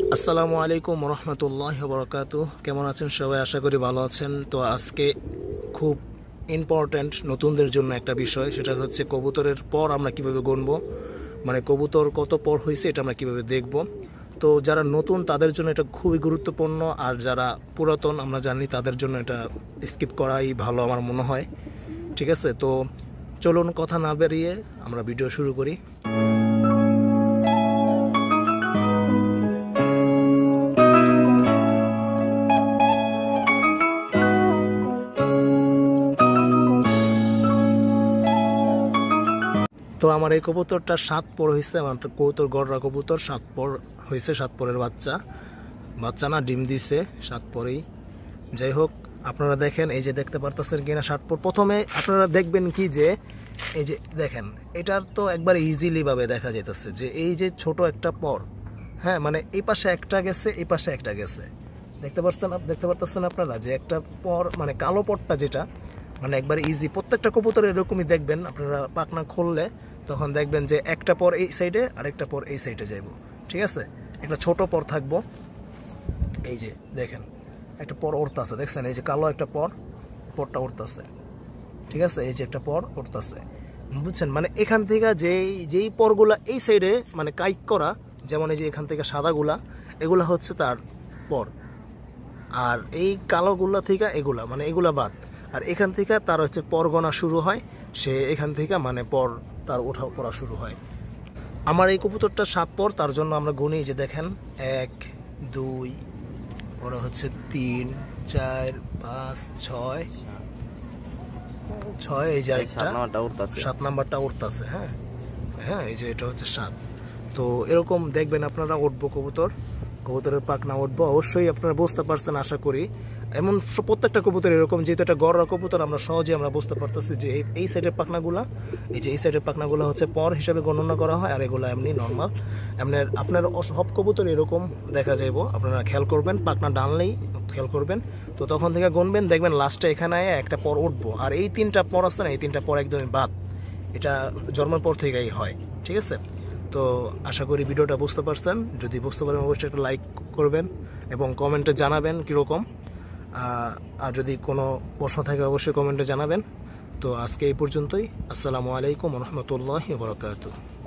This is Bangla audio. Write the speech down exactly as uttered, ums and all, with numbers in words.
আসসালামু আলাইকুম রহমতুল্লাহ বরকাতু। কেমন আছেন সবাই? আশা করি ভালো আছেন। তো আজকে খুব ইম্পর্ট্যান্ট নতুনদের জন্য একটা বিষয়, সেটা হচ্ছে কবুতরের পর আমরা কিভাবে গুনবো, মানে কবুতর কত পর হয়েছে এটা আমরা কিভাবে দেখব। তো যারা নতুন তাদের জন্য এটা খুবই গুরুত্বপূর্ণ, আর যারা পুরাতন আমরা জানি তাদের জন্য এটা স্কিপ করাই ভালো আমার মনে হয়। ঠিক আছে, তো চলুন কথা না বেরিয়ে আমরা ভিডিও শুরু করি। তো আমার এই কবুতরটা সাত পর হয়েছে, আমার কবুতর গড়রা কবুতর সাত পর হয়েছে, সাত পরের বাচ্চা বাচ্চা না ডিম দিছে সাত পরেই। যাই হোক, আপনারা দেখেন, এই যে দেখতে পারতেছেন কিনা সাত পর। প্রথমে আপনারা দেখবেন কি যে এই যে দেখেন, এটার তো একবার ইজিলি ভাবে দেখা যাইতেছে যে এই যে ছোট একটা পর, হ্যাঁ মানে এই পাশে একটা গেছে, এই পাশে একটা গেছে, দেখতে পাচ্ছেন দেখতে পারতেছেন আপনারা যে একটা পর মানে কালো পরটা যেটা মানে একবার ইজি। প্রত্যেকটা কবুতর এরকমই দেখবেন, আপনারা পাখনা খুললে তখন দেখবেন যে একটা পর এই সাইডে আর একটা পর এই সাইডে যাইব। ঠিক আছে, একটা ছোট পর থাকবো, এই যে দেখেন একটা পর উড়তাছে, দেখছেন এই যে কালো একটা পর, পরটা উড়তাছে। ঠিক আছে, এই যে একটা পর উড়তাছে, বুঝছেন? মানে এখান থেকে যেই যেই পরগুলা এই সাইডে মানে কাইক করা, যেমন এই যে এখান থেকে সাদাগুলা, এগুলা হচ্ছে তার পর, আর এই কালোগুলা থেকে এগুলা মানে এগুলা বাদ। আর এখান থেকে তার হচ্ছে পর গণা শুরু হয়, সে এখান থেকে মানে পর তার ওঠা পড়া শুরু হয়। আমার এই কবুতরটা সাত পর, তার জন্য আমরা গুনি, যে দেখেন এক দুই, পরে হচ্ছে তিন চার পাঁচ ছয় ছয়, এই যে একটা সাত নাম্বারটা উঠতেছে। হ্যাঁ হ্যাঁ, এই যে এটা হচ্ছে সাত। তো এরকম দেখবেন আপনারা উঠবো কবুতর, কবুতরের পাখনা উঠবো, অবশ্যই আপনারা বুঝতে পারছেন আশা করি। এমন প্রত্যেকটা কবুতর এরকম, যেহেতু এটা গড়রা কবুতর, আমরা সহজে আমরা বুঝতে পারতেছি যে এই সাইডের পাখনাগুলা, এই যে এই সাইডের পাখনাগুলো হচ্ছে পর হিসাবে গণনা করা হয়, আর এগুলো এমনি নর্মাল। এমনি আপনার সব কবুতর এরকম দেখা যাইব, আপনারা খেয়াল করবেন, পাখনা ডানলেই খেয়াল করবেন। তো তখন থেকে গুনবেন, দেখবেন লাস্টে এখানে একটা পর উঠবো, আর এই তিনটা পর আছে না, এই তিনটা পর একদমই বাদ, এটা জন্মের পর থেকেই হয়। ঠিক আছে, তো আশা করি ভিডিওটা বুঝতে পারছেন। যদি বুঝতে পারেন অবশ্যই একটা লাইক করবেন এবং কমেন্টে জানাবেন কীরকম, আর যদি কোনো প্রশ্ন থাকে অবশ্যই কমেন্টে জানাবেন। তো আজকে এই পর্যন্তই। আসসালামু আলাইকুম রহমতুল্লাহি ওয়া বারাকাতুহু।